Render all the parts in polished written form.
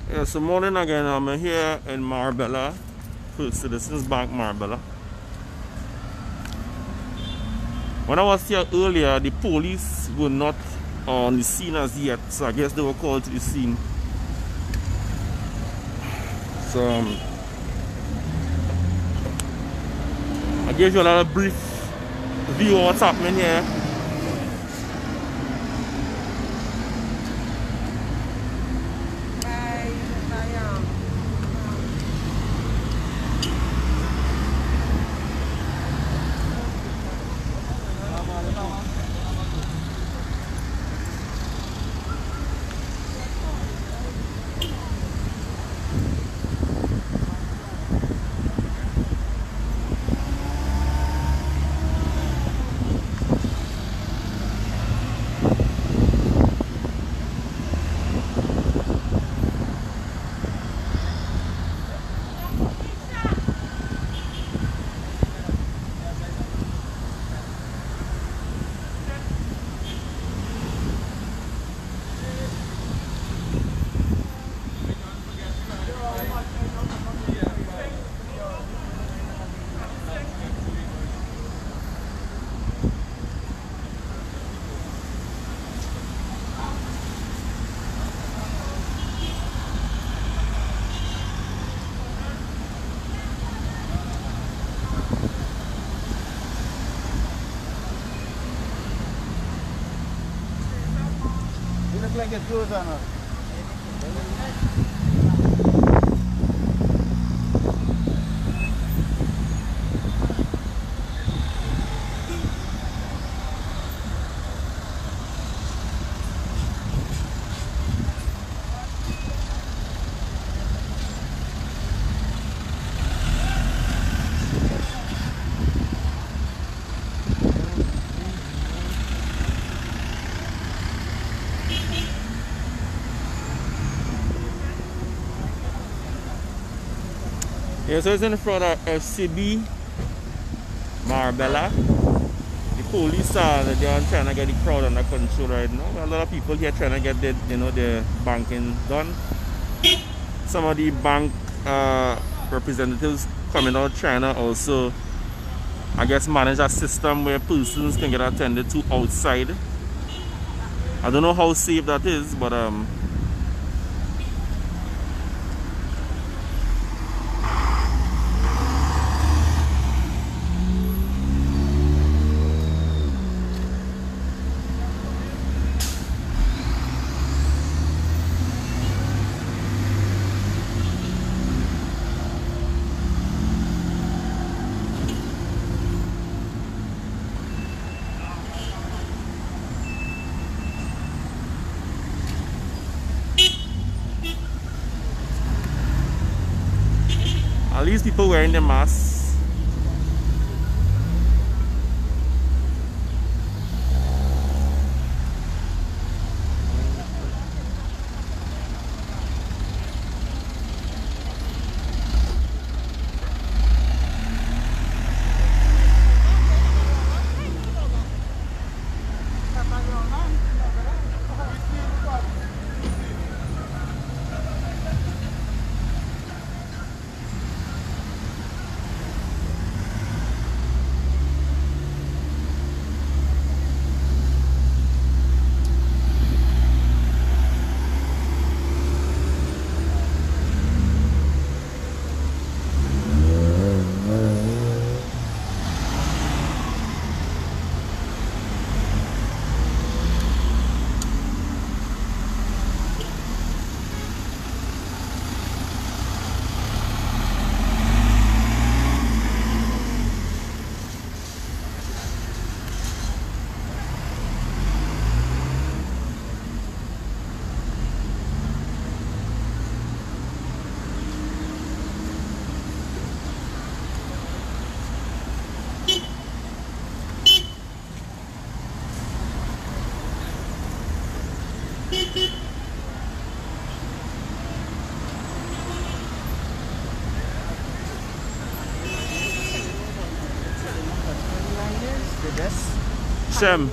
Yes, good morning again. I'm here in Marabella, First Citizens Bank, Marabella. When I was here earlier, the police were not on the scene as yet, so I guess they were called to the scene. So I gave you a little brief view of what's happening here. Like it goes on. Yeah, so it's in front of FCB Marabella. The police are trying to get the crowd under control right now. A lot of people here trying to get the banking done. Some of the bank representatives coming out trying to also, I guess, manage a system where persons can get attended to outside. I don't know how safe that is, but at least people wearing their masks. Shem.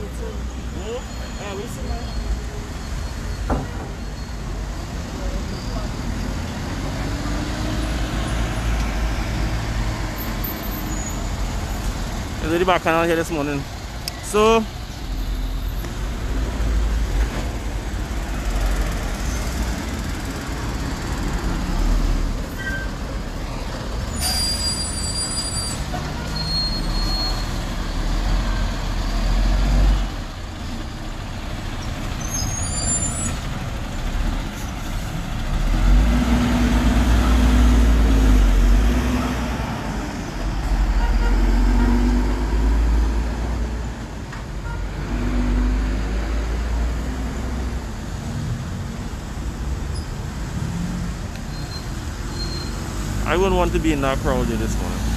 the back canal here this morning. So I wouldn't want to be in that crowd here this morning.